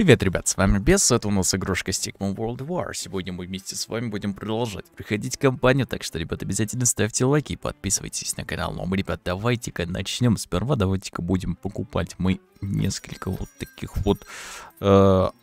Привет, ребят, с вами Бес, это у нас игрушка Stickman World War. Сегодня мы вместе с вами будем продолжать приходить в компанию, так что, ребят, обязательно ставьте лайки и подписывайтесь на канал. Ну а мы, ребят, давайте-ка начнем. Сперва давайте-ка будем покупать мы несколько вот таких вот Что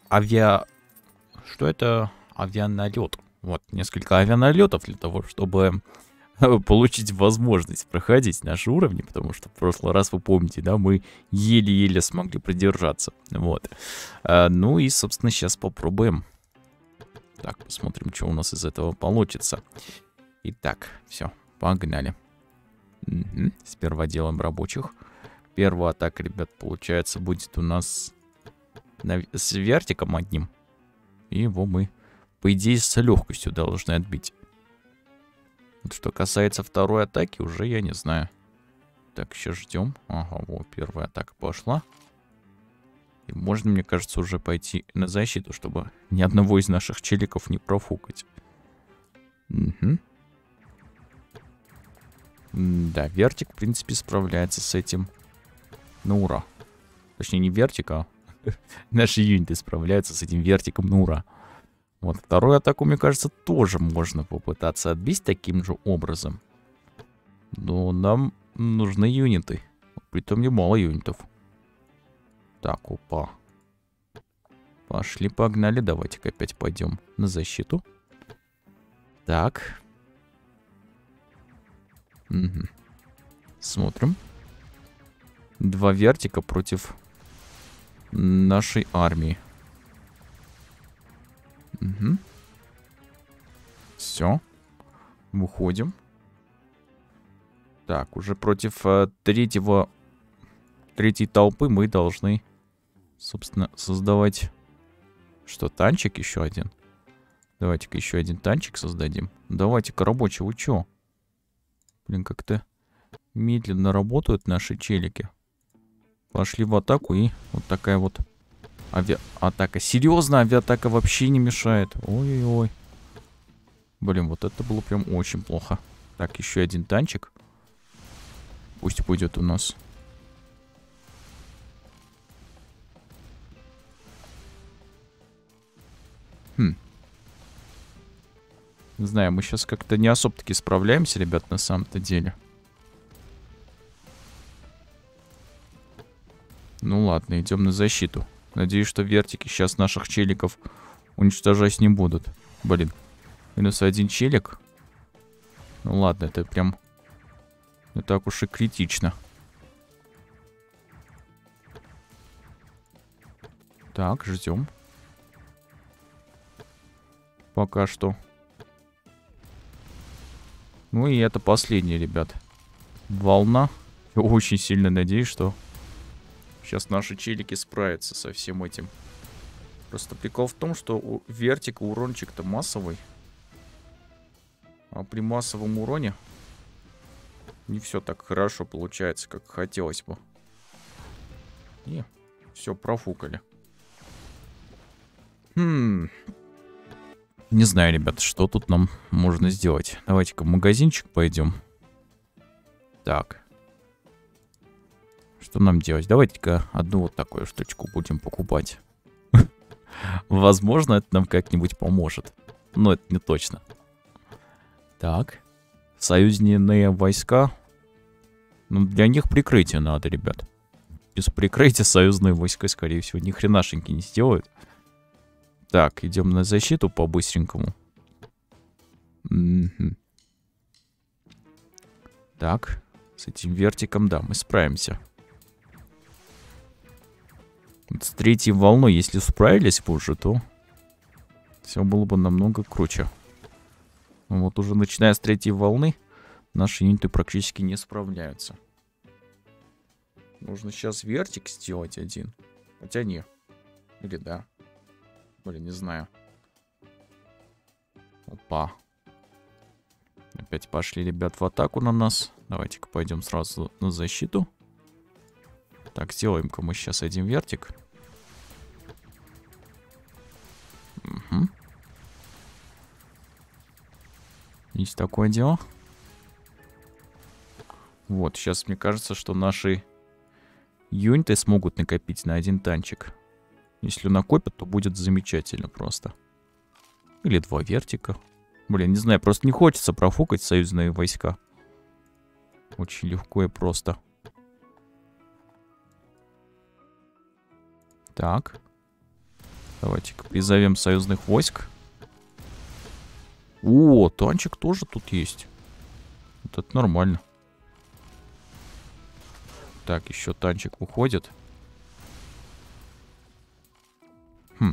это? Авианалет. Вот, несколько авианалетов для того, чтобы получить возможность проходить наши уровни, потому что в прошлый раз, вы помните, да, мы еле-еле смогли продержаться, вот. Ну и, собственно, сейчас попробуем. Так, посмотрим, что у нас из этого получится. Итак, все, погнали. Сперва делаем рабочих. Первая атака, ребят, получается, будет у нас с вертиком одним. И его мы, по идее, с легкостью должны отбить. Что касается второй атаки, уже я не знаю. Так, сейчас ждем. Ага, вот первая атака пошла. И можно, мне кажется, уже пойти на защиту, чтобы ни одного из наших челиков не профукать. Угу. Да, вертик, в принципе, справляется с этим. Ну, ура. Точнее, не вертик, а наши юниты справляются с этим вертиком, ну, ура. Вот, вторую атаку, мне кажется, тоже можно попытаться отбить таким же образом. Но нам нужны юниты. Притом немало юнитов. Так, опа. Пошли, погнали. Давайте-ка опять пойдем на защиту. Так. Угу. Смотрим. Два вертика против нашей армии. Угу. Все. Выходим. Так, уже против третьей толпы мы должны, собственно, создавать... Что, танчик еще один? Давайте-ка еще один танчик создадим. Давайте-ка, рабочий, вы чё? Блин, как-то медленно работают наши челики. Пошли в атаку, и вот такая вот авиаатака. Серьезно, авиаатака вообще не мешает. Ой-ой-ой. Блин, вот это было прям очень плохо. Так, еще один танчик. Пусть пойдет у нас. Не знаю, мы сейчас как-то не особо-таки справляемся, ребят, на самом-то деле. Ну ладно, идем на защиту. Надеюсь, что вертики сейчас наших челиков уничтожать не будут. Блин, минус один челик. Ну ладно, это прям не так уж и критично. Так, ждем. Пока что. Ну и это последняя, ребят, волна. Я очень сильно надеюсь, что сейчас наши челики справятся со всем этим. Просто прикол в том, что у вертика урончик-то массовый. А при массовом уроне не все так хорошо получается, как хотелось бы. И все профукали. Не знаю, ребят, что тут нам можно сделать. Давайте-ка в магазинчик пойдем. Так. Что нам делать? Давайте-ка одну вот такую штучку будем покупать. Возможно, это нам как-нибудь поможет. Но это не точно. Так. Союзные войска. Ну, для них прикрытие надо, ребят. Без прикрытия союзные войска, скорее всего, ни хренашеньки не сделают. Так, идем на защиту по-быстренькому. Так, с этим вертиком, да, мы справимся. Вот с третьей волной, если справились бы уже, то все было бы намного круче. Вот уже начиная с третьей волны, наши юниты практически не справляются. Нужно сейчас вертик сделать один. Хотя не. Или да. Блин, не знаю. Опа. Опять пошли, ребят, в атаку на нас. Давайте-ка пойдем сразу на защиту. Так, сделаем-ка мы сейчас один вертик. Угу. Есть такое дело. Вот, сейчас мне кажется, что наши юниты смогут накопить на один танчик. Если накопят, то будет замечательно просто. Или 2 вертика. Блин, не знаю, просто не хочется профукать союзные войска. Очень легко и просто. Так. Давайте-ка призовем союзных войск. О, танчик тоже тут есть. Вот это нормально. Так, еще танчик выходит. Хм.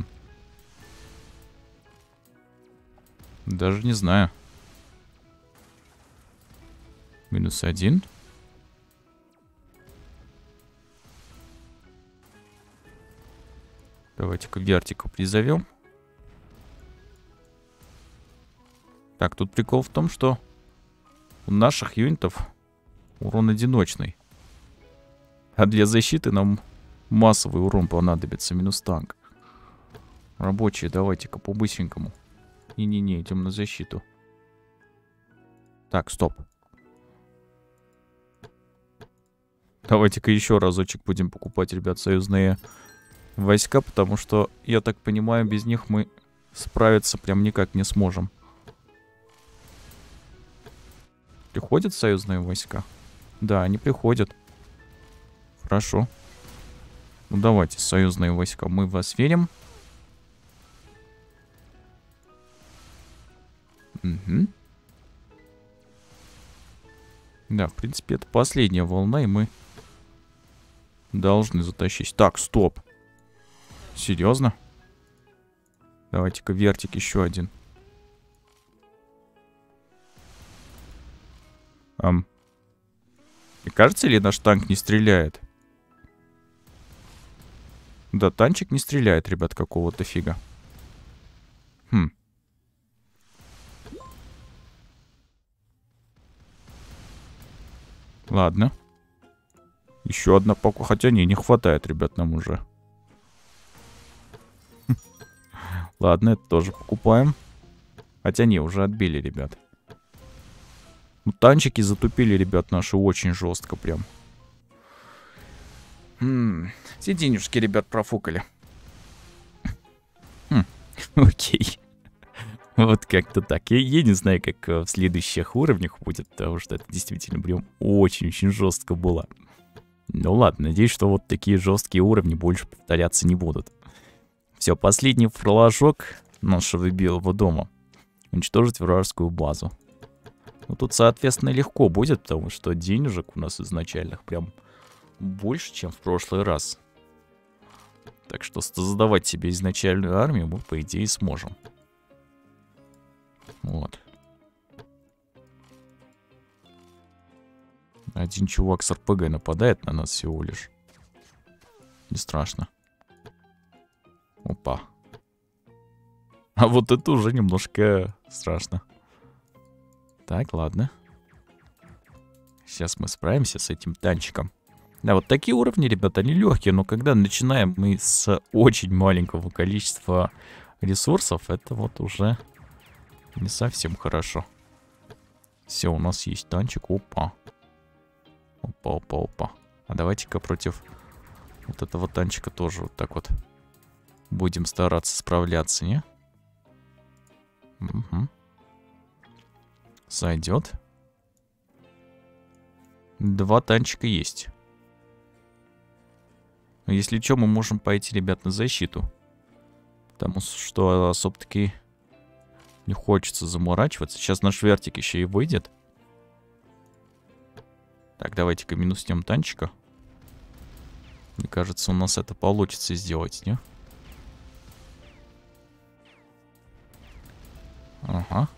Даже не знаю. -1. Давайте-ка вертика призовем. Так, тут прикол в том, что у наших юнитов урон одиночный. А для защиты нам массовый урон понадобится, минус танк. Рабочие, давайте-ка по-быстренькому. Не-не-не, идем на защиту. Так, стоп. Давайте-ка еще разочек будем покупать, ребят, союзные войска, потому что, я так понимаю, без них мы справиться прям никак не сможем. Приходят союзные войска? Да, они приходят. Хорошо. Ну давайте, союзные войска, мы в вас верим. Угу. Да, в принципе, это последняя волна, и мы должны затащить. Так, стоп. Серьезно? Давайте-ка вертик еще один. И кажется, ли наш танк не стреляет? Да, танчик не стреляет, ребят, какого-то фига. Хм. Ладно. Еще одна паку. Хотя не хватает, ребят, нам уже. Ладно, это тоже покупаем. Хотя не, уже отбили, ребят. Ну, танчики затупили, ребят, наши очень жестко прям. Все денежки, ребят, профукали. Окей. Вот как-то так. Я не знаю, как в следующих уровнях будет, потому что это действительно прям очень-очень жестко было. Ну ладно, надеюсь, что вот такие жесткие уровни больше повторяться не будут. Все, последний флажок нашего Белого дома. Уничтожить вражескую базу. Ну тут, соответственно, легко будет, потому что денежек у нас изначальных прям больше, чем в прошлый раз. Так что создавать себе изначальную армию мы, по идее, сможем. Вот. Один чувак с РПГ нападает на нас всего лишь. Не страшно. Опа. А вот это уже немножко страшно. Так, ладно. Сейчас мы справимся с этим танчиком. Да, вот такие уровни, ребята, они легкие, но когда начинаем мы с очень маленького количества ресурсов, это вот уже не совсем хорошо. Все, у нас есть танчик. Опа. Опа, опа, опа. А давайте-ка против вот этого танчика тоже вот так вот будем стараться справляться, не? Угу. Сойдет. 2 танчика есть. Но если что, мы можем пойти, ребят, на защиту. Потому что особо-таки не хочется заморачиваться. Сейчас наш вертик еще и выйдет. Так, давайте-ка минуснем танчика. Мне кажется, у нас это получится сделать, не? Ага.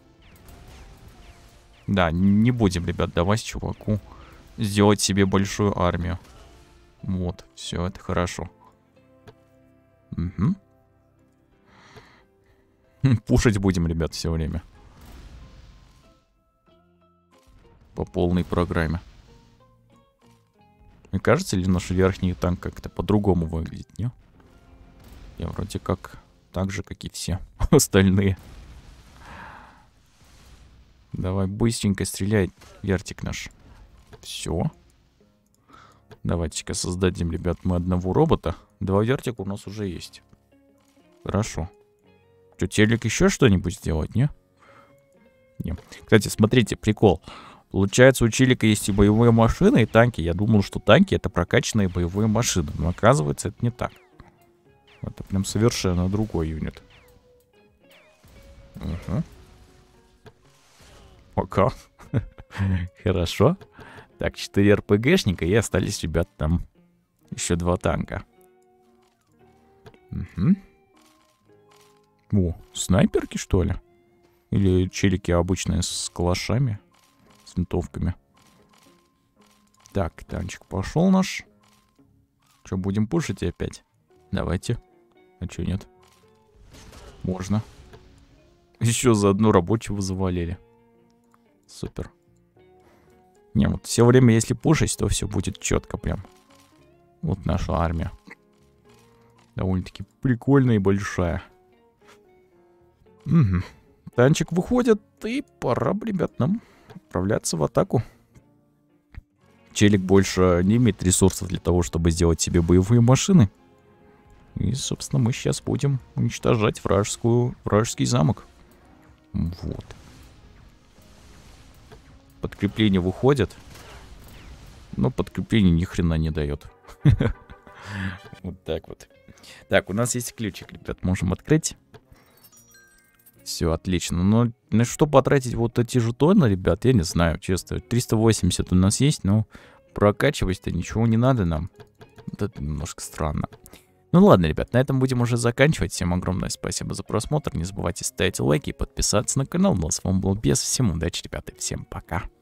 Да, не будем, ребят, давать чуваку сделать себе большую армию. Вот, все, это хорошо. Угу. Пушить будем, ребят, все время. По полной программе. Мне кажется, ли наш верхний танк как-то по-другому выглядит, не? Я вроде как так же, как и все остальные. Давай быстренько стреляй, вертик наш. Все. Давайте-ка создадим, ребят, мы одного робота. 2 вертика у нас уже есть. Хорошо. Что, телек еще что-нибудь сделать, не? Не. Кстати, смотрите, прикол. Получается, у челика есть и боевые машины, и танки. Я думал, что танки — это прокачанные боевые машины. Но оказывается, это не так. Это прям совершенно другой юнит. Угу. Пока. Хорошо. Так, 4 РПГшника, и остались, ребят, там еще 2 танка. Угу. О, снайперки, что ли? Или челики обычные с калашами? С винтовками. Так, танчик пошел наш. Что, будем пушить опять? Давайте. А что, нет? Можно. Еще заодно рабочего завалили. Супер. Не, вот все время, если пушить, то все будет четко прям. Вот наша армия. Довольно-таки прикольная и большая. Угу. Танчик выходит, и пора, ребят, нам отправляться в атаку. Челик больше не имеет ресурсов для того, чтобы сделать себе боевые машины. И, собственно, мы сейчас будем уничтожать вражеский замок. Вот. Подкрепление выходит. Но подкрепление ни хрена не дает. Вот так вот. Так, у нас есть ключик, ребят, можем открыть. Все, отлично. Но на что потратить вот эти жетоны, ребят, я не знаю, честно. 380 у нас есть, но прокачивать-то ничего не надо нам. Вот это немножко странно. Ну ладно, ребят, на этом будем уже заканчивать. Всем огромное спасибо за просмотр. Не забывайте ставить лайки и подписаться на канал. Ну а с вами был Бес. Всем удачи, ребята, и всем пока.